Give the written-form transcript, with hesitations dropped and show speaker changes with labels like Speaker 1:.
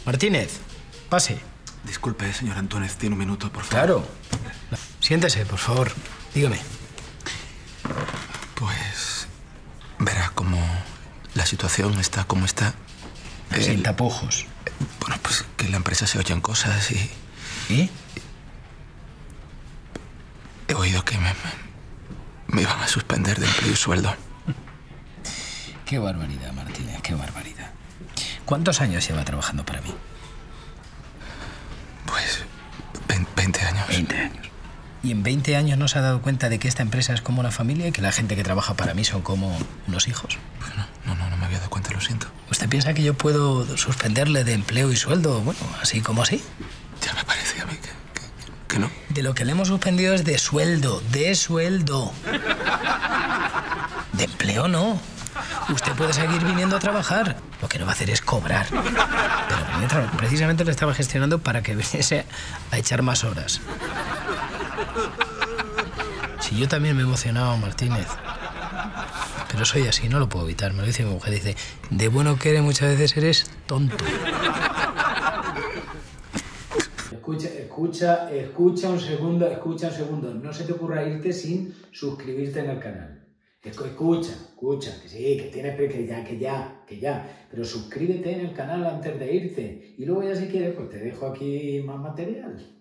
Speaker 1: Martínez, pase.
Speaker 2: Disculpe, señor Antúnez, tiene un minuto, por favor.
Speaker 1: Claro. Siéntese, por favor. Dígame.
Speaker 2: Pues verá cómo la situación está como está.
Speaker 1: Sin tapujos.
Speaker 2: Bueno, pues que en la empresa se oyen cosas y...
Speaker 1: ¿Y?
Speaker 2: He oído que me iban a suspender de empleo y sueldo.
Speaker 1: Qué barbaridad, Martínez, qué barbaridad. ¿Cuántos años lleva trabajando para mí?
Speaker 2: Pues 20 años.
Speaker 1: 20 años. ¿Y en 20 años no se ha dado cuenta de que esta empresa es como una familia y que la gente que trabaja para mí son como unos hijos?
Speaker 2: Pues no me había dado cuenta, lo siento.
Speaker 1: ¿Usted piensa que yo puedo suspenderle de empleo y sueldo, bueno, así como así?
Speaker 2: Ya me parecía a mí que no.
Speaker 1: De lo que le hemos suspendido es de sueldo, de sueldo. De empleo no. Usted puede seguir viniendo a trabajar. Lo que no va a hacer es cobrar. Pero precisamente lo estaba gestionando para que viniese a echar más horas. Si yo también me he emocionado, Martínez. Pero soy así, no lo puedo evitar. Me lo dice mi mujer, dice, de bueno que eres muchas veces eres tonto. Escucha un segundo. No se te ocurra irte sin suscribirte en el canal. Escucha, que sí, que tienes que ya. Pero suscríbete en el canal antes de irte. Y luego ya si quieres, pues te dejo aquí más material.